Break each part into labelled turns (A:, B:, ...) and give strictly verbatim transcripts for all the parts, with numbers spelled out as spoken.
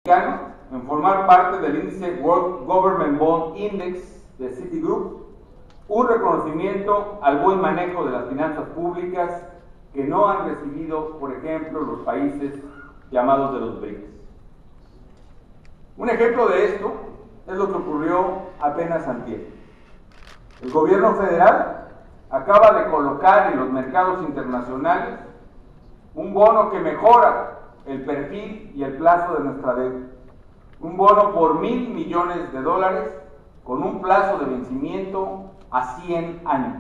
A: en formar parte del índice World Government Bond Index de Citigroup, un reconocimiento al buen manejo de las finanzas públicas que no han recibido, por ejemplo, los países llamados de los B R I C S. Un ejemplo de esto es lo que ocurrió apenas antier. El gobierno federal acaba de colocar en los mercados internacionales un bono que mejora el perfil y el plazo de nuestra deuda. Un bono por mil millones de dólares con un plazo de vencimiento a cien años.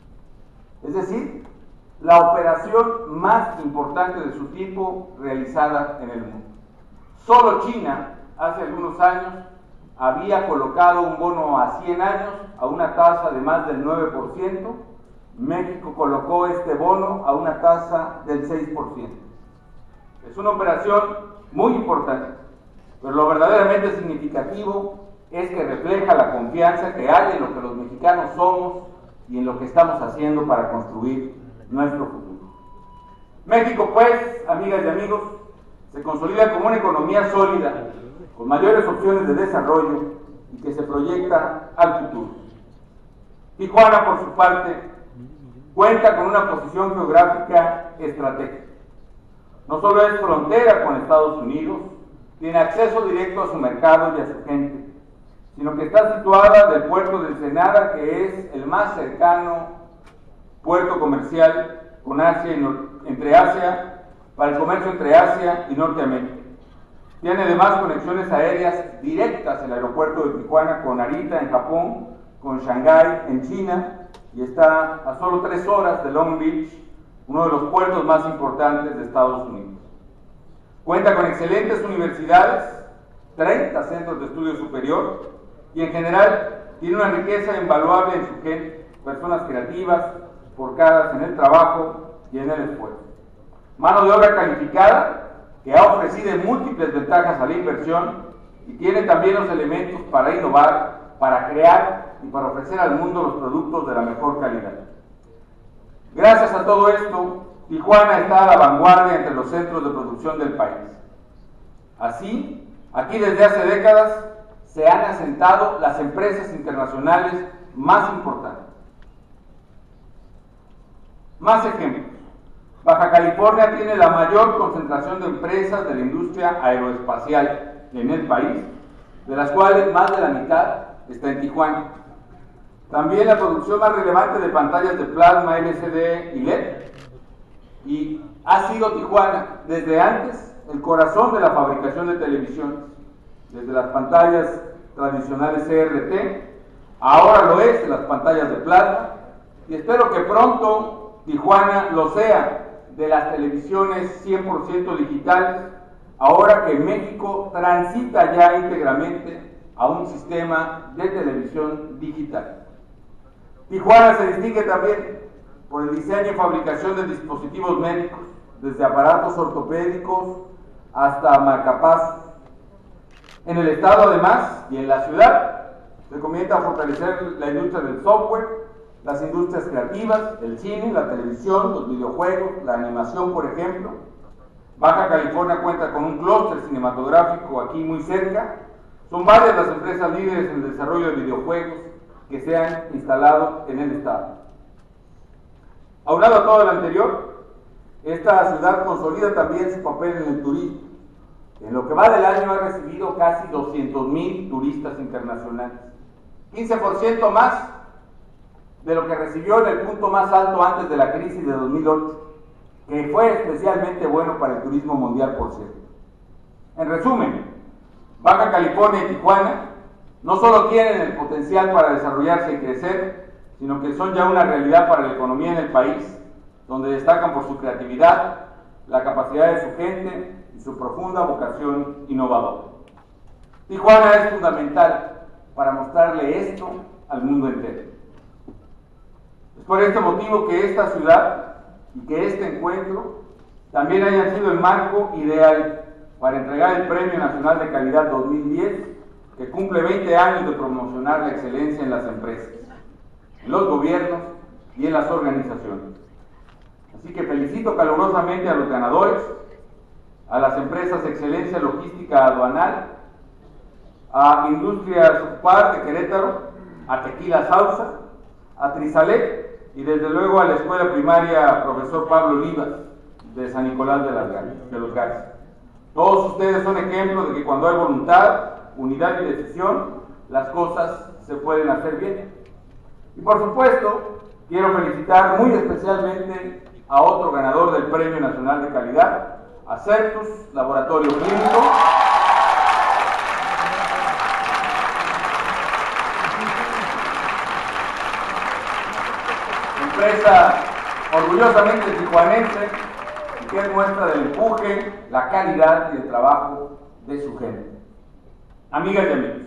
A: Es decir, la operación más importante de su tipo realizada en el mundo. Solo China, hace algunos años, había colocado un bono a cien años a una tasa de más del nueve por ciento. México colocó este bono a una tasa del seis por ciento. Es una operación muy importante, pero lo verdaderamente significativo es que refleja la confianza que hay en lo que los mexicanos somos y en lo que estamos haciendo para construir nuestro futuro. México, pues, amigas y amigos, se consolida como una economía sólida, con mayores opciones de desarrollo y que se proyecta al futuro. Tijuana, por su parte, cuenta con una posición geográfica estratégica. No solo es frontera con Estados Unidos, tiene acceso directo a su mercado y a su gente, sino que está situada del puerto de Ensenada, que es el más cercano puerto comercial con Asia y entre Asia, para el comercio entre Asia y Norteamérica. Tiene además conexiones aéreas directas el aeropuerto de Tijuana con Narita en Japón, con Shanghái en China, y está a solo tres horas de Long Beach, uno de los puertos más importantes de Estados Unidos. Cuenta con excelentes universidades, treinta centros de estudio superior, y en general tiene una riqueza invaluable en su gente, personas creativas, forjadas en el trabajo y en el esfuerzo. Mano de obra calificada que ha ofrecido múltiples ventajas a la inversión y tiene también los elementos para innovar, para crear y para ofrecer al mundo los productos de la mejor calidad. Gracias a todo esto, Tijuana está a la vanguardia entre los centros de producción del país. Así, aquí desde hace décadas se han asentado las empresas internacionales más importantes. Más ejemplos. Baja California tiene la mayor concentración de empresas de la industria aeroespacial en el país, de las cuales más de la mitad está en Tijuana. También la producción más relevante de pantallas de plasma, L C D y L E D, y ha sido Tijuana desde antes el corazón de la fabricación de televisiones, desde las pantallas tradicionales C R T, ahora lo es de las pantallas de plasma, y espero que pronto Tijuana lo sea de las televisiones cien por ciento digitales, ahora que México transita ya íntegramente a un sistema de televisión digital. Tijuana se distingue también por el diseño y fabricación de dispositivos médicos, desde aparatos ortopédicos hasta marcapasos. En el estado, además, y en la ciudad, se comienza a fortalecer la industria del software, las industrias creativas, el cine, la televisión, los videojuegos, la animación, por ejemplo. Baja California cuenta con un clúster cinematográfico aquí muy cerca. Son varias las empresas líderes en el desarrollo de videojuegos que se han instalado en el estado. Aunado a todo lo anterior, esta ciudad consolida también su papel en el turismo. En lo que va del año ha recibido casi doscientos mil turistas internacionales, quince por ciento más de lo que recibió en el punto más alto antes de la crisis de dos mil ocho, que fue especialmente bueno para el turismo mundial, por cierto. En resumen, Baja California y Tijuana no solo tienen el potencial para desarrollarse y crecer, sino que son ya una realidad para la economía en el país, donde destacan por su creatividad, la capacidad de su gente y su profunda vocación innovadora. Tijuana es fundamental para mostrarle esto al mundo entero. Es por este motivo que esta ciudad y que este encuentro también hayan sido el marco ideal para entregar el Premio Nacional de Calidad dos mil diez, que cumple veinte años de promocionar la excelencia en las empresas, en los gobiernos y en las organizaciones. Así que felicito calurosamente a los ganadores a las empresas Excelencia Logística Aduanal, a Industrias Upar de Querétaro, a Tequila Sauza, a Trizalec y desde luego a la escuela primaria Profesor Pablo Olivas de San Nicolás de, las Gar de los Garza. Todos ustedes son ejemplos de que cuando hay voluntad, unidad y decisión, las cosas se pueden hacer bien. Y por supuesto, quiero felicitar muy especialmente a otro ganador del Premio Nacional de Calidad, a Certus Laboratorio Clínico, empresa orgullosamente tijuanense y que es muestra del empuje, la calidad y el trabajo de su gente. Amigas y amigos,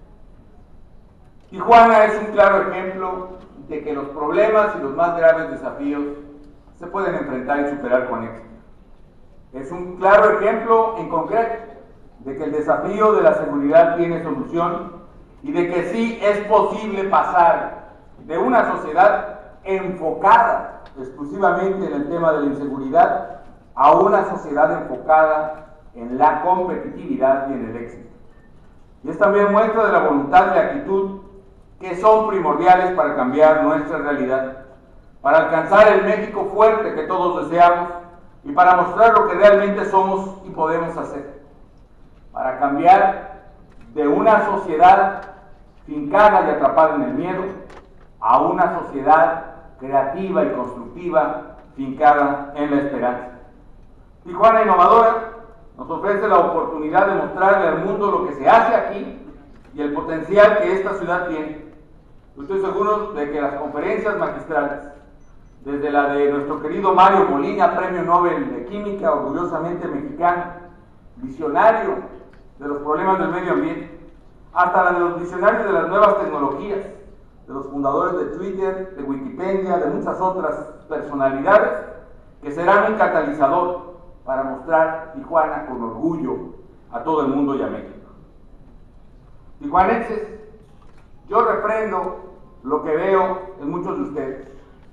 A: Tijuana es un claro ejemplo de que los problemas y los más graves desafíos se pueden enfrentar y superar con éxito. Es un claro ejemplo en concreto de que el desafío de la seguridad tiene solución y de que sí es posible pasar de una sociedad enfocada exclusivamente en el tema de la inseguridad a una sociedad enfocada en la competitividad y en el éxito. Y es también muestra de la voluntad y la actitud que son primordiales para cambiar nuestra realidad, para alcanzar el México fuerte que todos deseamos y para mostrar lo que realmente somos y podemos hacer, para cambiar de una sociedad fincada y atrapada en el miedo a una sociedad creativa y constructiva fincada en la esperanza. Tijuana Innovadora nos ofrece la oportunidad de mostrarle al mundo lo que se hace aquí y el potencial que esta ciudad tiene. Estoy seguro de que las conferencias magistrales, desde la de nuestro querido Mario Molina, Premio Nobel de Química, orgullosamente mexicano, visionario de los problemas del medio ambiente, hasta la de los visionarios de las nuevas tecnologías, de los fundadores de Twitter, de Wikipedia, de muchas otras personalidades, que serán un catalizador para mostrar Tijuana con orgullo a todo el mundo y a México. Tijuanenses, yo refrendo lo que veo en muchos de ustedes.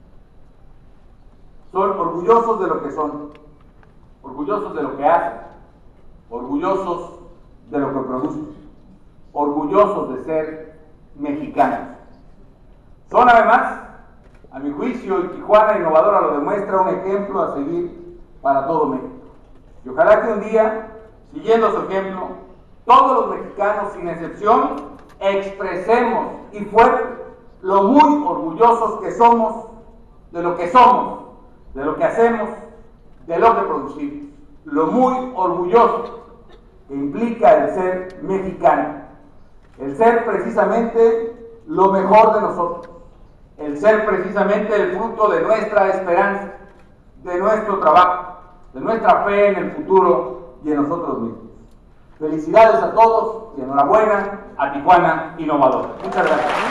A: Son orgullosos de lo que son, orgullosos de lo que hacen, orgullosos de lo que producen, orgullosos de ser mexicanos. Son además, a mi juicio, y Tijuana Innovadora lo demuestra, un ejemplo a seguir para todo México. Y ojalá que un día, siguiendo su ejemplo, todos los mexicanos, sin excepción, expresemos y fuerte lo muy orgullosos que somos de lo que somos, de lo que hacemos, de lo que producimos. Lo muy orgulloso que implica el ser mexicano, el ser precisamente lo mejor de nosotros, el ser precisamente el fruto de nuestra esperanza, de nuestro trabajo, de nuestra fe en el futuro y en nosotros mismos. Felicidades a todos y enhorabuena a Tijuana Innovadora. Muchas gracias.